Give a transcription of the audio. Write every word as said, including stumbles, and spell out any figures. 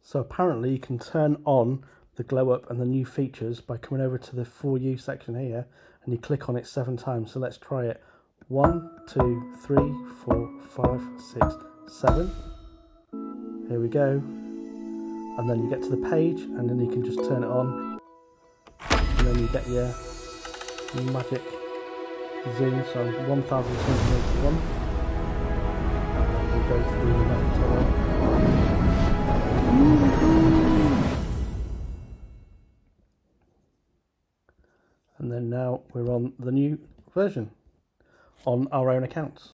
So apparently you can turn on the glow up and the new features by coming over to the For You section here, and you click on it seven times. So let's try it. One, two, three, four, five, six, seven. Here we go. And then you get to the page, and then you can just turn it on, and then you get your magic zoom. So one thousand two hundred eighty-one. And we go through the magic tunnel. And then now we're on the new version on our own accounts.